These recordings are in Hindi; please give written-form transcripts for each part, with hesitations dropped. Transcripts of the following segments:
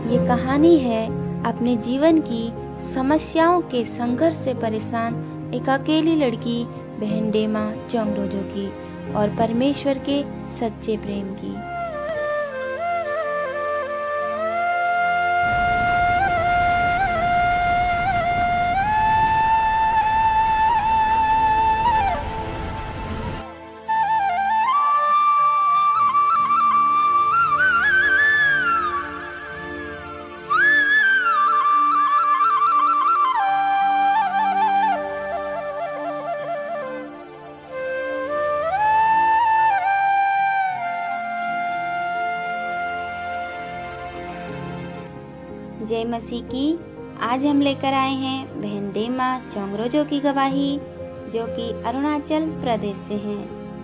ये कहानी है अपने जीवन की समस्याओं के संघर्ष से परेशान एक अकेली लड़की बहन डेमा चोंगरोजो की और परमेश्वर के सच्चे प्रेम की। जय मसीह की। आज हम लेकर आए हैं बहन डेमा चोंगरोजो की गवाही, जो कि अरुणाचल प्रदेश से हैं।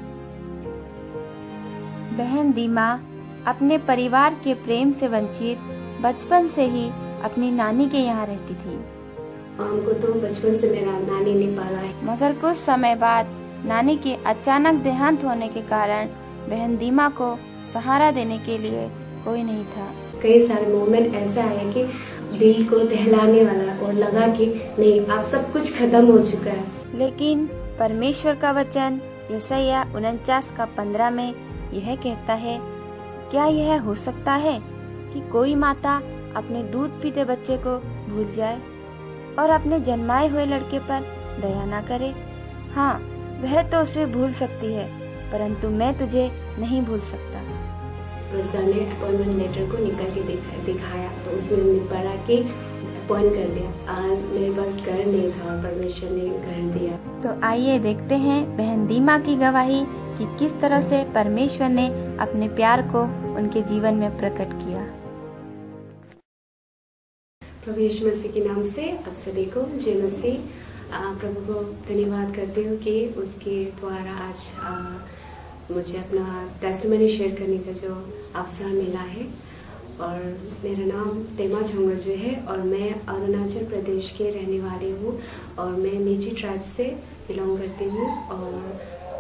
बहन दीमा अपने परिवार के प्रेम से वंचित बचपन से ही अपनी नानी के यहाँ रहती थी। हमको तो बचपन से मेरा नानी ने पाला है, मगर कुछ समय बाद नानी के अचानक देहांत होने के कारण बहन दीमा को सहारा देने के लिए कोई नहीं था। कई सारे मोमेंट ऐसा आया कि दिल को दहलाने वाला और लगा कि नहीं, अब सब कुछ खत्म हो चुका है। लेकिन परमेश्वर का वचन यशायाह 49:15 में यह कहता है, क्या यह हो सकता है कि कोई माता अपने दूध पीते बच्चे को भूल जाए और अपने जन्माए हुए लड़के पर दया ना करे? हाँ, वह तो उसे भूल सकती है, परंतु मैं तुझे नहीं भूल सकता। सर ने अपॉइंटमेंट लेटर को निकल के दिखाया तो उसमें हमने पढ़ा कि अपॉइंट कर दिया। मेरे पास घर नहीं था और परमेश्वर ने घर दिया। तो आइए देखते हैं बहन दीमा की गवाही कि किस तरह से परमेश्वर ने अपने प्यार को उनके जीवन में प्रकट किया। प्रभु यीशु मसीह के नाम से आप सभी को जय मसीह। प्रभु को धन्यवाद करती हूँ कि उसके द्वारा आज मुझे अपना टेस्टिमनी शेयर करने का जो अवसर मिला है। और मेरा नाम डेमा चोंगरोजो है और मैं अरुणाचल प्रदेश के रहने वाली हूँ और मैं मेची ट्राइब से बिलोंग करती हूँ। और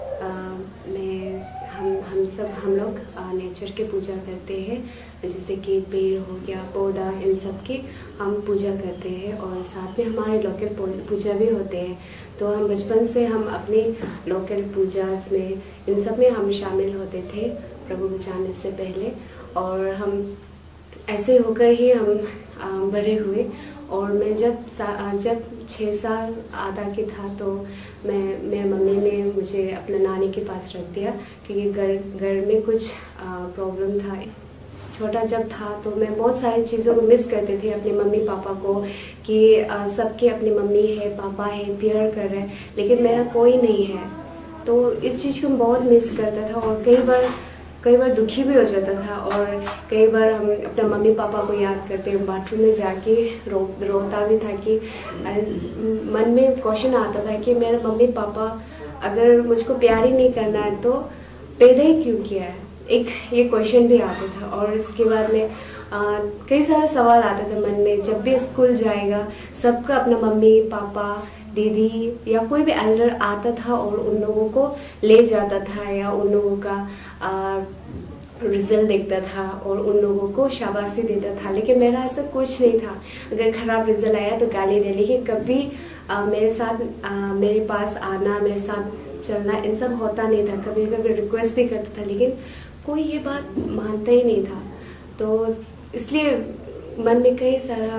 हम लोग नेचर के पूजा करते हैं, जैसे कि पेड़ हो गया, पौधा, इन सब की हम पूजा करते हैं और साथ में हमारे लोकल पूजा भी होते हैं। तो हम बचपन से हम अपने लोकल पूजा में इन सब में हम शामिल होते थे प्रभु को जानने से पहले। और हम ऐसे होकर ही हम बड़े हुए। और मैं जब 6 साल आधा के था तो मेरे मम्मी ने मुझे अपना नानी के पास रख दिया, क्योंकि घर में कुछ प्रॉब्लम था। छोटा जब था तो मैं बहुत सारी चीज़ों को मिस करते थे अपने मम्मी पापा को, कि सबके अपनी मम्मी है, पापा है, प्यार कर रहे हैं, लेकिन मेरा कोई नहीं है। तो इस चीज़ को मैं बहुत मिस करता था और कई बार दुखी भी हो जाता था। और कई बार हम अपना मम्मी पापा को याद करते हैं, बाथरूम में जाके रोता भी था कि मन में क्वेश्चन आता था कि मेरे मम्मी पापा अगर मुझको प्यार ही नहीं करना है तो पैदा ही क्यों किया है, एक ये क्वेश्चन भी आता था। और इसके बाद में कई सारे सवाल आते थे मन में। जब भी स्कूल जाएगा सबका अपना मम्मी पापा दीदी या कोई भी एल्डर आता था और उन लोगों को ले जाता था या उन लोगों का रिजल्ट देखता था और उन लोगों को शाबाशी देता था। लेकिन मेरा ऐसा कुछ नहीं था। अगर खराब रिजल्ट आया तो गाली दे, लेकिन कभी मेरे साथ मेरे पास आना, मेरे साथ चलना, इन सब होता नहीं था। कभी कभी रिक्वेस्ट भी करता था, लेकिन कोई ये बात मानता ही नहीं था। तो इसलिए मन में कई सारा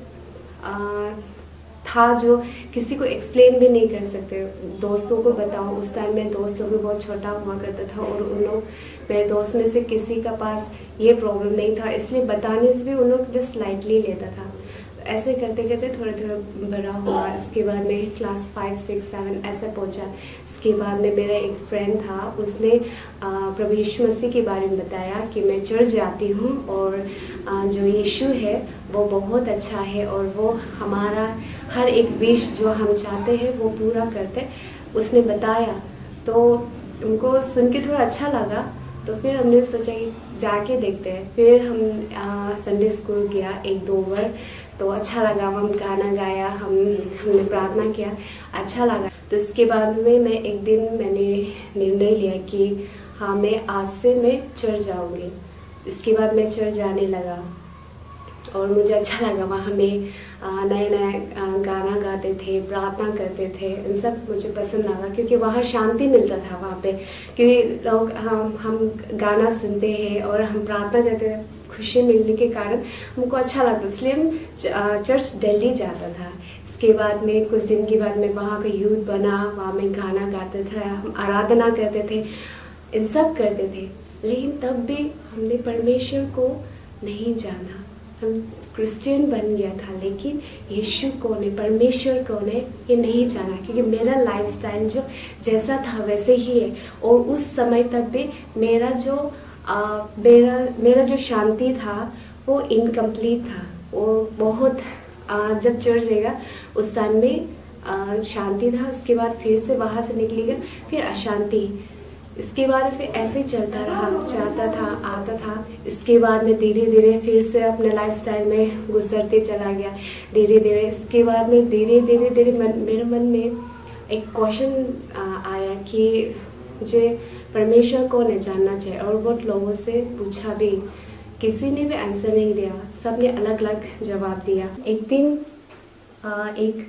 था जो किसी को एक्सप्लेन भी नहीं कर सकते। दोस्तों को बताओ, उस टाइम में दोस्त लोग भी बहुत छोटा हुआ करता था और उन लोग, मेरे दोस्त में से किसी का पास ये प्रॉब्लम नहीं था, इसलिए बताने से भी उन लोग जस्ट लाइटली लेता था। ऐसे करते करते थोड़ा थोड़ा बड़ा हुआ। इसके बाद में क्लास 5, 6, 7 ऐसे पहुंचा। इसके बाद में मेरा एक फ्रेंड था, उसने प्रभु यीशु मसीह के बारे में बताया कि मैं चर्च जाती हूँ और जो यीशु है वो बहुत अच्छा है और वो हमारा हर एक विश जो हम चाहते हैं वो पूरा करते। उसने बताया तो उनको सुन के थोड़ा अच्छा लगा। तो फिर हमने सोचा कि जाके देखते हैं। फिर हम संडे स्कूल गया 1-2 बार, तो अच्छा लगा। हम गाना गाया, हमने प्रार्थना किया, अच्छा लगा। तो इसके बाद में मैंने निर्णय लिया कि हाँ, मैं आज से मैं चर्च जाऊंगी। इसके बाद मैं चर्च जाने लगा और मुझे अच्छा लगा। वहाँ में नए नए गाना गाते थे, प्रार्थना करते थे, इन सब मुझे पसंद लगा क्योंकि वहाँ शांति मिलता था वहाँ पे। क्योंकि लोग हम गाना सुनते हैं और हम प्रार्थना करते हैं, खुशी मिलने के कारण हमको अच्छा लगता, इसलिए हम चर्च डेली जाता था। इसके बाद में कुछ दिन के बाद में वहाँ का यूथ बना, वहाँ में गाना गाते थे, हम आराधना करते थे, इन सब करते थे। लेकिन तब भी हमने परमेश्वर को नहीं जाना। हम क्रिश्चियन बन गया था, लेकिन यीशु कौन है, परमेश्वर कौन है, ये नहीं जाना। क्योंकि मेरा लाइफस्टाइल जो जैसा था वैसे ही है। और उस समय तक भी मेरा जो शांति था वो इनकम्प्लीट था। वो बहुत जब चर्च जाएगा उस टाइम में शांति था, उसके बाद फिर से वहाँ से निकलेगा फिर अशांति। इसके बाद फिर ऐसे ही चलता रहा, जाता था आता था। इसके बाद में धीरे धीरे फिर से अपने लाइफस्टाइल में गुजरते चला गया धीरे धीरे। इसके बाद में धीरे धीरे मेरे मन में एक क्वेश्चन आया कि मुझे परमेश्वर को नहीं जानना चाहिए। और बहुत लोगों से पूछा भी, किसी ने भी आंसर नहीं दिया, सब ने अलग अलग जवाब दिया। एक दिन एक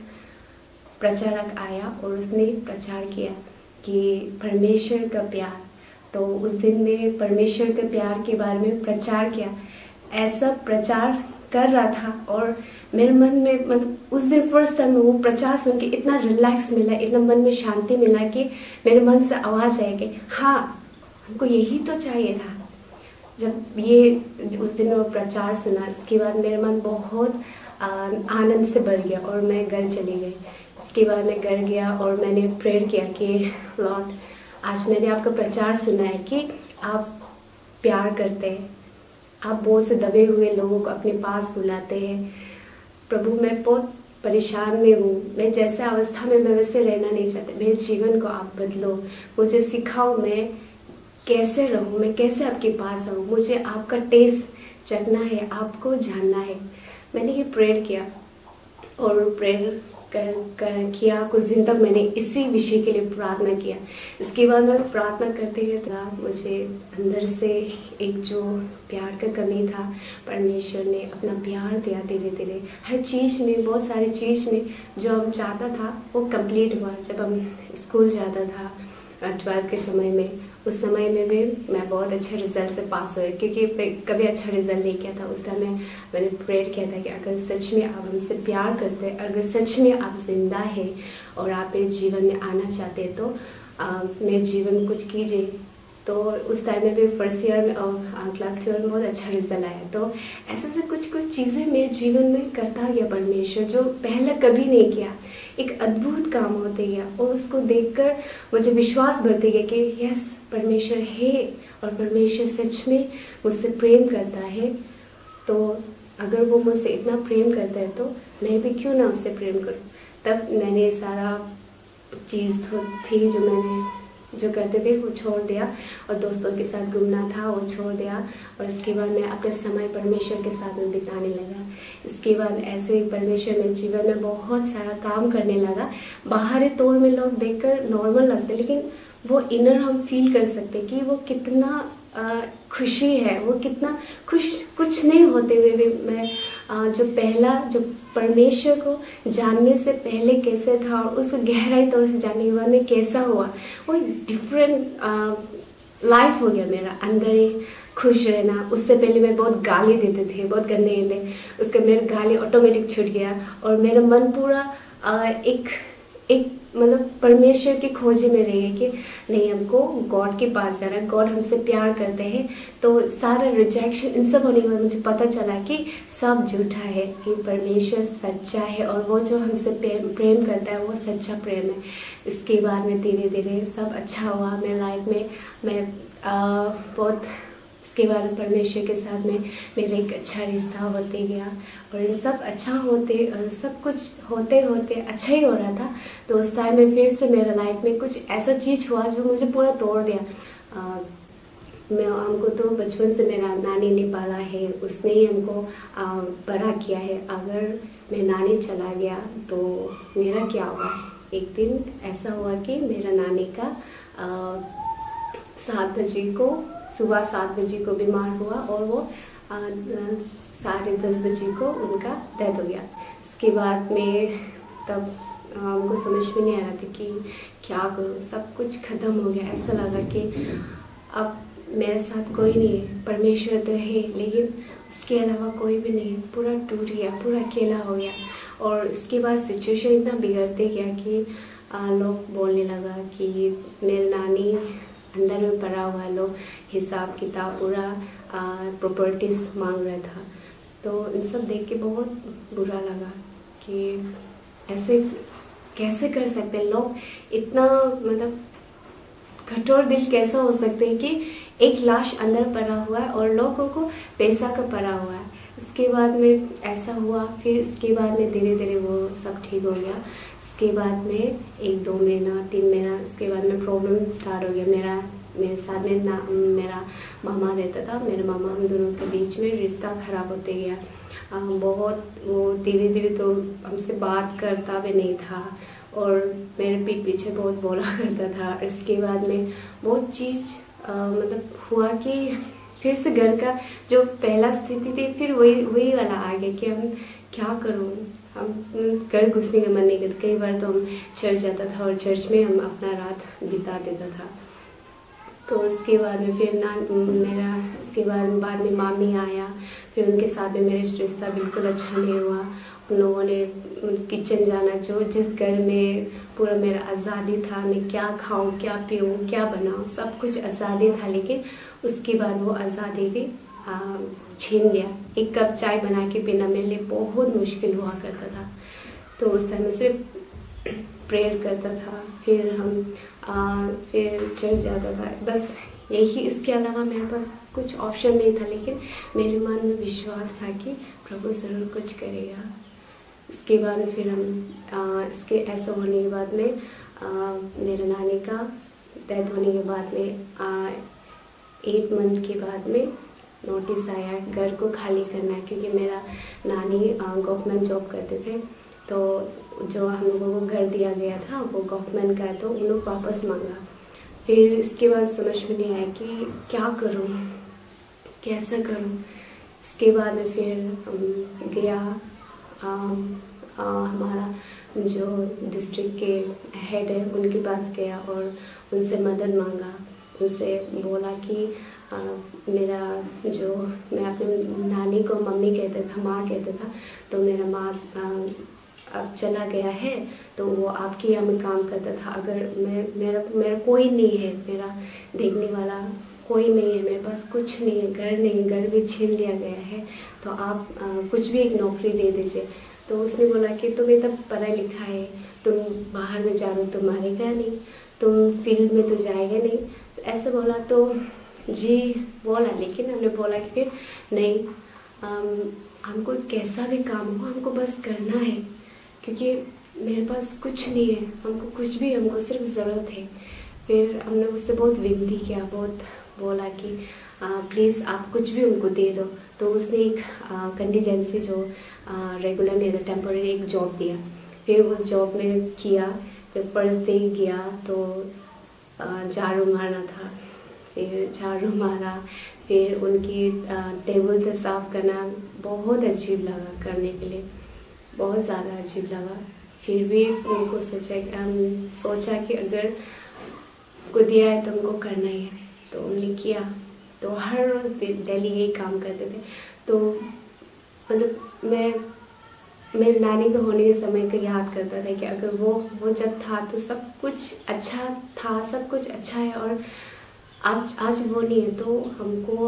प्रचारक आया और उसने प्रचार किया कि परमेश्वर का प्यार। तो उस दिन में परमेश्वर के प्यार के बारे में प्रचार किया। ऐसा प्रचार कर रहा था और मेरे मन में मतलब उस दिन फर्स्ट टाइम वो प्रचार सुन के इतना रिलैक्स मिला, इतना मन में शांति मिला कि मेरे मन से आवाज़ आई कि हाँ, हमको यही तो चाहिए था। जब ये उस दिन वो प्रचार सुना, इसके बाद मेरा मन बहुत आनंद से भर गया और मैं घर चली गई। इसके बाद मैं घर गया और मैंने प्रेयर किया कि लॉर्ड, आज मैंने आपका प्रचार सुना है कि आप प्यार करते हैं, आप बहुत से दबे हुए लोगों को अपने पास बुलाते हैं। प्रभु, मैं बहुत परेशान में हूँ, मैं जैसे अवस्था में मैं वैसे रहना नहीं चाहती। मेरे जीवन को आप बदलो, मुझे सिखाओ मैं कैसे रहूँ, मैं कैसे आपके पास आऊँ। मुझे आपका टेस्ट चखना है, आपको जानना है। मैंने ये प्रेयर किया और प्रेयर किया। कुछ दिन तक मैंने इसी विषय के लिए प्रार्थना किया। इसके बाद मैं प्रार्थना करते करते मुझे अंदर से एक जो प्यार का कमी था, परमेश्वर ने अपना प्यार दिया धीरे धीरे। हर चीज़ में, बहुत सारी चीज़ में जो हम चाहता था वो कंप्लीट हुआ। जब हम स्कूल जाता था 12th के समय में, उस समय में भी मैं बहुत अच्छे रिजल्ट से पास हुई क्योंकि कभी अच्छा रिजल्ट नहीं किया था। उस टाइम मैंने प्रेयर किया था कि अगर सच में आप हमसे प्यार करते हैं, अगर सच में आप जिंदा है और आप मेरे जीवन में आना चाहते हैं तो मेरे जीवन में कुछ कीजिए। तो उस टाइम में भी फर्स्ट ईयर में और क्लास 12 में बहुत अच्छा रिजल्ट आया। तो ऐसे कुछ चीज़ें मेरे जीवन में करता गया परमेश्वर, जो पहले कभी नहीं किया। एक अद्भुत काम होते गया और उसको देखकर मुझे विश्वास बढ़ते गया कि यस, परमेश्वर है और परमेश्वर सच में मुझसे प्रेम करता है। तो अगर वो मुझसे इतना प्रेम करता है तो मैं भी क्यों ना उससे प्रेम करूं। तब मैंने सारा चीज़ थी जो करते थे वो छोड़ दिया और दोस्तों के साथ घूमना था वो छोड़ दिया। और इसके बाद मैं अपने समय परमेश्वर के साथ में बिताने लगा। इसके बाद ऐसे ही परमेश्वर मेरे जीवन में बहुत सारा काम करने लगा। बाहरी तौर में लोग देखकर नॉर्मल लगते, लेकिन वो इनर हम फील कर सकते कि वो कितना खुशी है, वो कितना खुश। कुछ नहीं होते हुए भी मैं जो परमेश्वर को जानने से पहले कैसे था और उसको गहराई तौर से जानने के बाद में कैसा हुआ, वो डिफरेंट लाइफ हो गया मेरा। अंदर ही खुश रहना। उससे पहले मैं बहुत गाली देते थे, बहुत गंदे गंदे, उसके मेरे गाली ऑटोमेटिक छूट गया और मेरा मन पूरा एक मतलब परमेश्वर की खोज में रही है कि नहीं, हमको गॉड के पास जाना है, गॉड हमसे प्यार करते हैं। तो सारा रिजेक्शन इन सब होने के बाद मुझे पता चला कि सब झूठा है, कि परमेश्वर सच्चा है और वो जो हमसे प्रेम करता है वो सच्चा प्रेम है। इसके बाद में धीरे धीरे सब अच्छा हुआ मेरे लाइफ में। मैं बहुत इसके बाद परमेश्वर के साथ में मेरा एक अच्छा रिश्ता होते गया और ये सब अच्छा होते, सब कुछ होते होते अच्छा ही हो रहा था। तो उस टाइम में फिर से मेरा लाइफ में कुछ ऐसा चीज़ हुआ जो मुझे पूरा तोड़ दिया। हमको तो बचपन से मेरा नानी ने पाला है, उसने ही हमको बड़ा किया है। अगर मैं नानी चला गया तो मेरा क्या होगा। एक दिन ऐसा हुआ कि मेरा नानी का 7 बजे को, सुबह 7 बजे को बीमार हुआ और वो 10:30 बजे को उनका डेथ हो गया। इसके बाद में तब हमको समझ में नहीं आ रहा था कि क्या करूँ, सब कुछ ख़त्म हो गया। ऐसा लगा कि अब मेरे साथ कोई नहीं है, परमेश्वर तो है लेकिन उसके अलावा कोई भी नहीं, पूरा टूट गया, पूरा अकेला हो गया। और इसके बाद सिचुएशन इतना बिगड़ते गया कि लोग बोलने लगा कि मेरी नानी अंदर में पड़ा हुआ है, लोग हिसाब किताब पूरा प्रॉपर्टीज मांग रहा था। तो इन सब देख के बहुत बुरा लगा कि ऐसे कैसे कर सकते हैं लोग, इतना मतलब कठोर दिल कैसा हो सकते हैं कि एक लाश अंदर पड़ा हुआ है और लोगों को पैसा का पड़ा हुआ है। इसके बाद में ऐसा हुआ, फिर इसके बाद में धीरे धीरे वो सब ठीक हो गया। इसके बाद में 1-2 महीना 3 महीना इसके बाद में प्रॉब्लम स्टार्ट हो गया। मेरे साथ में मेरा मामा रहता था। मेरे मामा, हम दोनों के बीच में रिश्ता ख़राब होते गया। बहुत वो धीरे धीरे तो हमसे बात करता भी नहीं था और मेरे पीठ पीछे बहुत बोला करता था। इसके बाद में बहुत चीज़ मतलब हुआ कि फिर से घर का जो पहला स्थिति थी फिर वही वाला आ गया कि हम क्या करूँ। हम घर घुसने का मन नहीं करता। कई बार तो हम चर्च जाता था और चर्च में हम अपना रात बिता देता था। तो उसके बाद में फिर इसके बाद में मामी आया, फिर उनके साथ में मेरा रिश्ता बिल्कुल अच्छा नहीं हुआ। उन लोगों ने किचन जाना, जो जिस घर में पूरा मेरा आज़ादी था, मैं क्या खाऊं, क्या पीऊं, क्या बनाऊं, सब कुछ आज़ादी था, लेकिन उसके बाद वो आज़ादी भी छीन लिया। एक कप चाय बना के पीना मेरे लिए बहुत मुश्किल हुआ करता था। तो उस टाइम में सिर्फ प्रेयर करता था, फिर चर्च जाता था, बस यही। इसके अलावा मेरे पास कुछ ऑप्शन नहीं था, लेकिन मेरे मन में विश्वास था कि प्रभु ज़रूर कुछ करेगा। इसके बाद फिर इसके ऐसा होने के बाद में मेरे नानी का डेथ होने के बाद में 8 मंथ के बाद में नोटिस आया घर को खाली करना है, क्योंकि मेरा नानी गवर्नमेंट जॉब करते थे। तो जो हम लोगों को घर दिया गया था वो गवर्नमेंट का है, तो उन लोग वापस मांगा। फिर इसके बाद समझ में नहीं आया कि क्या करूं, कैसा करूं। इसके बाद में फिर गया हमारा जो डिस्ट्रिक्ट के हेड है उनके पास गया और उनसे मदद मांगा। उनसे बोला कि मैं अपनी नानी को मम्मी कहता था, माँ कहता था, तो मेरा माँ अब चला गया है, तो वो आपके यहाँ में काम करता था। अगर मेरा कोई नहीं है, मेरा देखने वाला कोई नहीं है, मेरे पास कुछ नहीं है, घर नहीं, घर भी छीन लिया गया है, तो आप कुछ भी एक नौकरी दे दीजिए। तो उसने बोला कि तुम्हें तब पढ़ा लिखा है, तुम बाहर में जा रहे हो तो मारेगा नहीं, तुम फील्ड में तो जाएगा नहीं। तो ऐसे बोला तो जी बोला, लेकिन हमने बोला कि फिर नहीं, हमको कैसा भी काम हो हमको बस करना है, क्योंकि मेरे पास कुछ नहीं है, हमको सिर्फ ज़रूरत है। फिर हमने उससे बहुत विनती किया, बहुत बोला कि प्लीज़ आप कुछ भी उनको दे दो। तो उसने एक कंटीजेंसी जो रेगुलर नहीं था, टेम्पोररी एक जॉब दिया। फिर उस जॉब में किया। जब फर्स्ट डे गया तो झाड़ू मारना था, फिर झाड़ू मारा, फिर उनकी टेबल से साफ करना बहुत अजीब लगा करने के लिए, बहुत ज़्यादा अजीब लगा। फिर भी उनको सोचा कि अगर को दिया है तो हमको करना ही है, तो हमने किया। तो हर रोज़ डेली यही काम करते थे। तो मतलब मैं मेरे नानी के होने के समय का याद करता था कि अगर वो जब था तो सब कुछ अच्छा था, सब कुछ अच्छा है, और आज वो नहीं है, तो हमको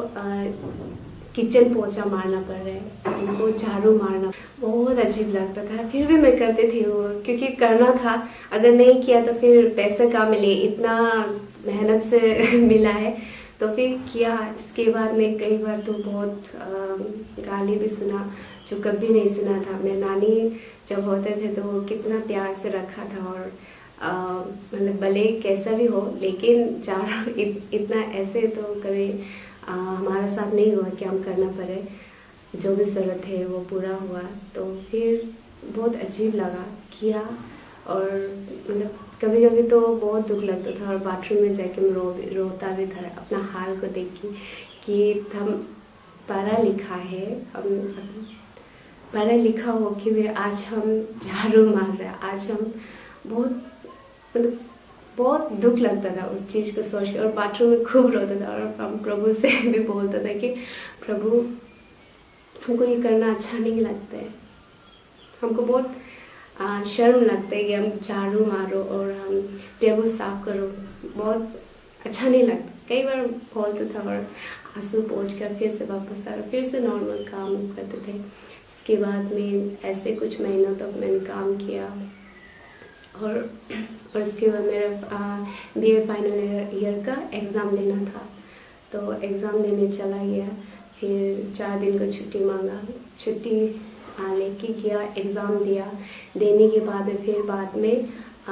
किचन पोछा मारना पड़ रहा है, हमको झाड़ू मारना बहुत अजीब लगता था। फिर भी मैं करती थी वो, क्योंकि करना था। अगर नहीं किया तो फिर पैसे कहाँ मिले, इतना मेहनत से मिला है, तो फिर किया। इसके बाद में कई बार तो बहुत गाली भी सुना, जो कभी नहीं सुना था। मेरी नानी जब होते थे तो वो कितना प्यार से रखा था, और मतलब भले कैसा भी हो, लेकिन इतना ऐसे तो कभी हमारा साथ नहीं हुआ कि हम करना पड़े। जो भी ज़रूरत है वो पूरा हुआ। तो फिर बहुत अजीब लगा किया, और मतलब कभी कभी तो बहुत दुख लगता था, और बाथरूम में जाके मैं रोता भी था अपना हाल को देख के कि पढ़ा लिखा है, हम पढ़ा लिखा हो कि वे आज हम झाड़ू मार रहे हैं। आज हम मतलब बहुत दुख लगता था उस चीज़ को सोच के, और बाथरूम में खूब रोता था, और हम प्रभु से भी बोलता था कि प्रभु हमको ये करना अच्छा नहीं लगता है, हमको बहुत शर्म लगता है कि हम झाड़ू मारो और हम टेबल साफ करो, बहुत अच्छा नहीं लगता। कई बार बोलता था और आंसू पोंछ कर फिर से वापस आ, फिर से नॉर्मल काम करते थे। इसके बाद में ऐसे कुछ महीनों तक मैंने काम किया, और इसके बाद मेरा बीए फाइनल ईयर का एग्ज़ाम देना था, तो एग्ज़ाम देने चला गया। फिर 4 दिन का छुट्टी मांगा, छुट्टी लेके गया, एग्ज़ाम दिया। देने के बाद में फिर बाद में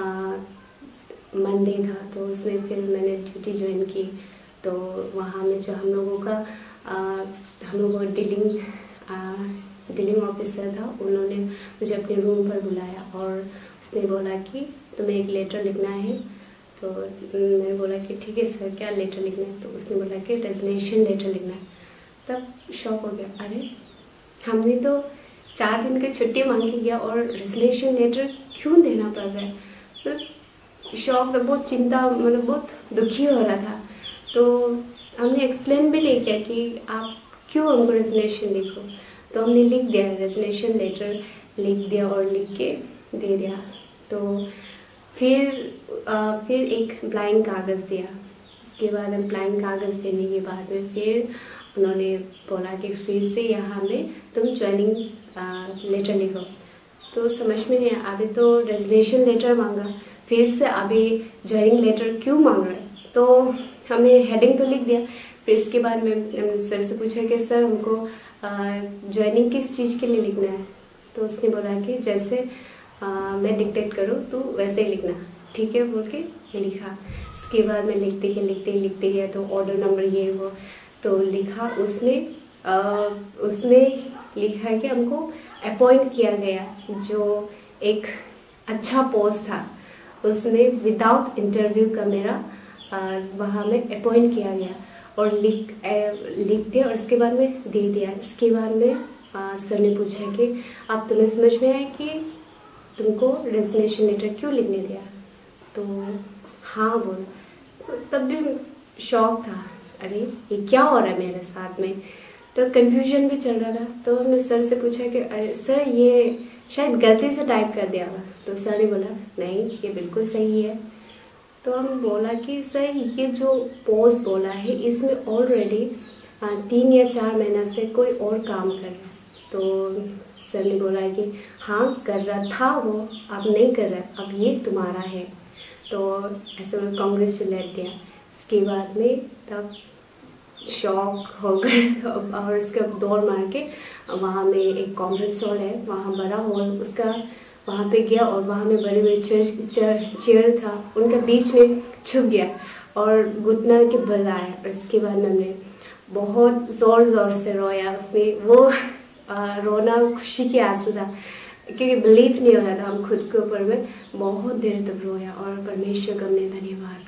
मंडे था, तो उसमें फिर मैंने ड्यूटी ज्वाइन की। तो वहाँ में जो हम लोगों को डीलिंग ऑफिसर था, उन्होंने मुझे अपने रूम पर बुलाया और उसने बोला कि तुम्हें एक लेटर लिखना है। तो मैंने बोला कि ठीक है सर, क्या लेटर लिखना है? तो उसने बोला कि रेजिग्नेशन लेटर लिखना है। तब शॉक हो गया, अरे हमने तो 4 दिन की छुट्टी मांग के गया और रेजिग्नेशन लेटर क्यों देना पड़ रहा है? तो शौक, तो बहुत चिंता, मतलब बहुत दुखी हो रहा था। तो हमने एक्सप्लेन भी नहीं किया कि आप क्यों हमको रेजिग्नेशन लिखो, तो हमने लिख दिया, रेजिग्नेशन लेटर लिख दिया और लिख के दे दिया। तो फिर एक ब्लैंक कागज़ दिया। उसके बाद हम ब्लैंक कागज़ देने के बाद में फिर उन्होंने बोला कि फिर से यहाँ में तुम ज्वाइनिंग लेटर लिखो। तो समझ में नहीं आया, अभी तो रेजिग्नेशन लेटर मांगा, फिर से अभी ज्वाइनिंग लेटर क्यों मांग रहे? तो हमने हेडिंग तो लिख दिया। फिर इसके बाद मैंने सर से पूछा कि सर हमको ज्वाइनिंग किस चीज़ के लिए लिखना है? तो उसने बोला कि जैसे मैं डिक्टेट करूँ तो वैसे ही लिखना, ठीक है बोल के लिखा। इसके बाद मैं लिखते गया, तो ऑर्डर नंबर ये वो तो लिखा। उसमें लिखा कि हमको अपॉइंट किया गया, जो एक अच्छा पोस्ट था, उसमें विदाउट इंटरव्यू का मेरा वहाँ में अपॉइंट किया गया और लिख दिया, और इसके बाद में दे दिया। इसके बाद में सर ने पूछा कि अब तुम्हें समझ में आया कि तुमको रेजिग्नेशन लेटर क्यों लिखने दिया? तो हाँ बोल। तब भी शौक था, अरे ये क्या हो रहा है मेरे साथ में, तो कन्फ्यूजन भी चल रहा था। तो हमने सर से पूछा कि अरे सर ये शायद गलती से टाइप कर दिया हुआ। तो सर ने बोला नहीं, ये बिल्कुल सही है। तो हम बोला कि सर ये जो पोस्ट बोला है इसमें ऑलरेडी 3 या 4 महीना से कोई और काम कर रहा है। तो सर ने बोला कि हाँ कर रहा था वो, अब नहीं कर रहा, अब ये तुम्हारा है। तो ऐसे में कांग्रेचुलेट दिया। इसके बाद में तब शॉक हो गए, तो और उसका दौड़ मार के वहाँ में एक कॉन्फ्रेंस हॉल है, वहाँ बड़ा हॉल, उसका वहाँ पे गया और वहाँ में बड़े बड़े चेयर था, उनके बीच में छुप गया और घुटना के बल आया। और इसके बाद मैंने बहुत ज़ोर से रोया। उसमें वो रोना खुशी के आंसू था, क्योंकि बिलीव नहीं हो रहा था हम खुद के ऊपर में। बहुत देर तक रोया और परमेश्वर का हमने धन्यवाद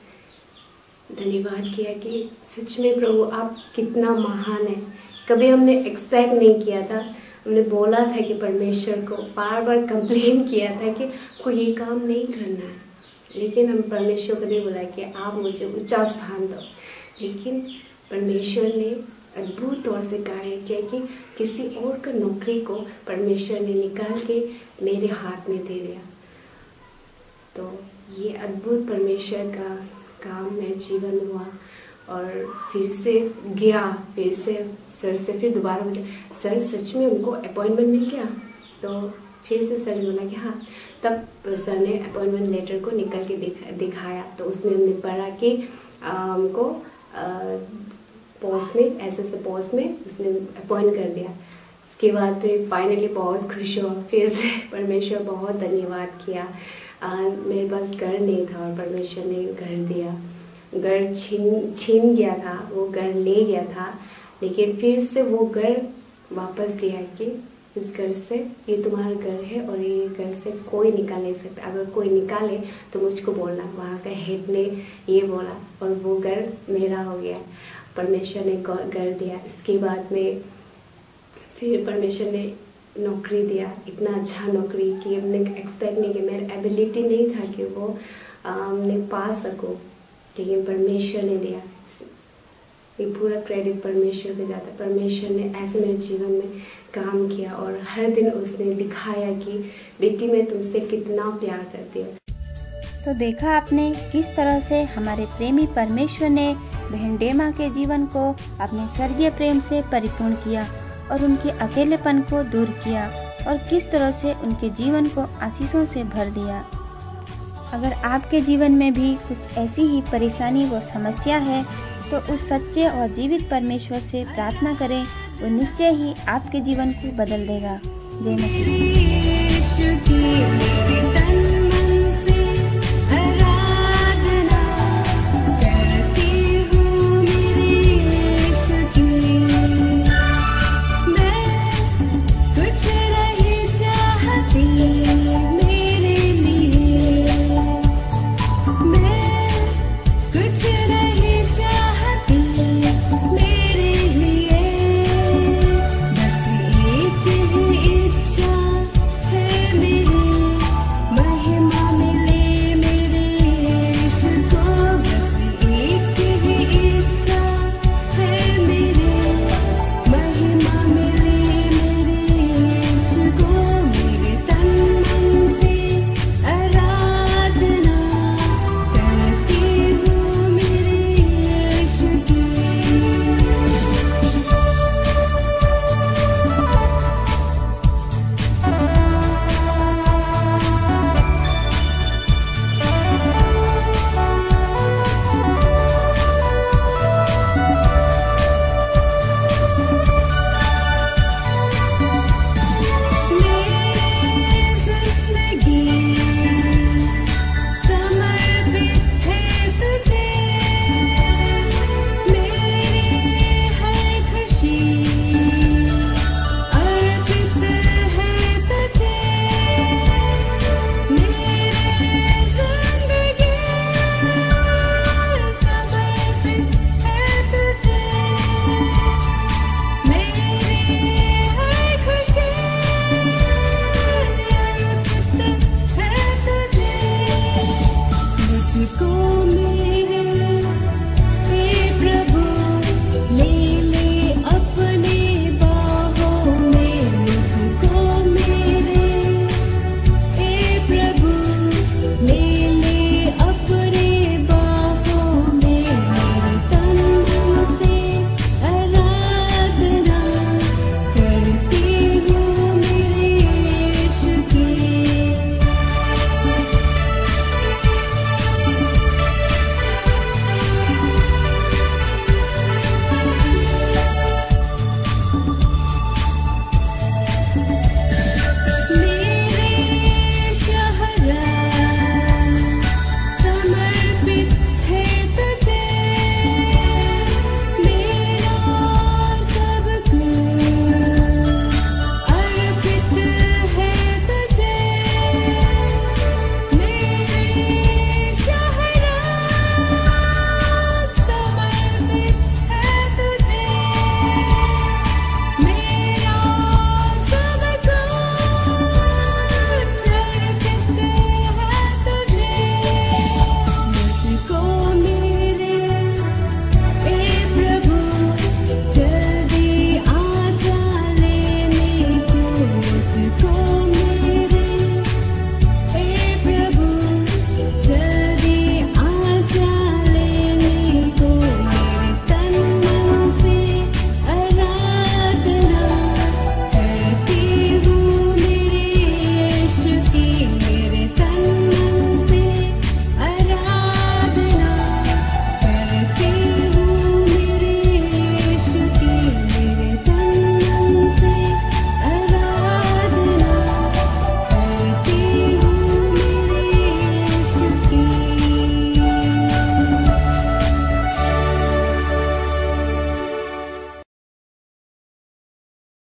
किया कि सच में प्रभु आप कितना महान है। कभी हमने एक्सपेक्ट नहीं किया था, हमने बोला था कि परमेश्वर को बार बार कंप्लेन किया था कि कोई ये काम नहीं करना है, लेकिन हम परमेश्वर को नहीं बोला कि आप मुझे ऊंचा स्थान दो। लेकिन परमेश्वर ने अद्भुत तौर से कार्य किया कि किसी और का नौकरी को परमेश्वर ने निकाल के मेरे हाथ में दे दिया। तो ये अद्भुत परमेश्वर का काम मेरे जीवन में हुआ। और फिर से गया, फिर से सर से फिर दोबारा पूछा, सर सच में उनको अपॉइंटमेंट मिल गया? तो फिर से सर ने बोला कि हाँ। तब सर ने अपॉइंटमेंट लेटर को निकल के दिखाया। तो उसमें हमने पढ़ा कि हमको पोस्ट में, ऐसे पोस्ट में उसने अपॉइंट कर दिया। उसके बाद फिर फाइनली बहुत खुश हुआ, फिर से परमेश्वर बहुत धन्यवाद किया। मेरे पास घर नहीं था और परमेश्वर ने घर दिया। घर छीन गया था, वो घर ले गया था, लेकिन फिर से वो घर वापस दिया कि इस घर से, ये तुम्हारा घर है और ये घर से कोई निकाल नहीं सकता, अगर कोई निकाले तो मुझको बोलना। वहाँ का हेड ने ये बोला और वो घर मेरा हो गया। परमेश्वर ने घर दिया। इसके बाद में फिर परमेश्वर ने नौकरी दिया, इतना अच्छा नौकरी कि हमने एक्सपेक्ट नहीं किया, मेरा एबिलिटी नहीं था कि वो हमने पा सकूं, लेकिन परमेश्वर ने दिया। ये पूरा क्रेडिट परमेश्वर पे जाता है। परमेश्वर ने ऐसे मेरे जीवन में काम किया और हर दिन उसने दिखाया कि बेटी मैं तुमसे कितना प्यार करती हूँ। तो देखा आपने किस तरह से हमारे प्रेमी परमेश्वर ने बहन डेमा के जीवन को अपने स्वर्गीय प्रेम से परिपूर्ण किया और उनके अकेलेपन को दूर किया और किस तरह से उनके जीवन को आशीषों से भर दिया। अगर आपके जीवन में भी कुछ ऐसी ही परेशानी व समस्या है तो उस सच्चे और जीवित परमेश्वर से प्रार्थना करें, वो निश्चय ही आपके जीवन को बदल देगा। जय मसीह।